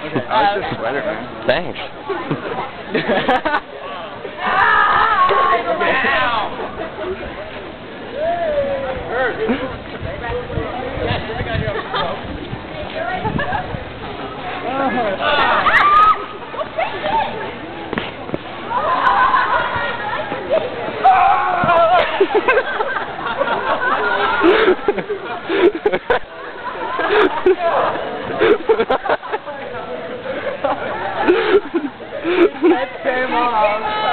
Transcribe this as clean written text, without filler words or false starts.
I like this sweater, man. Thanks. That came off.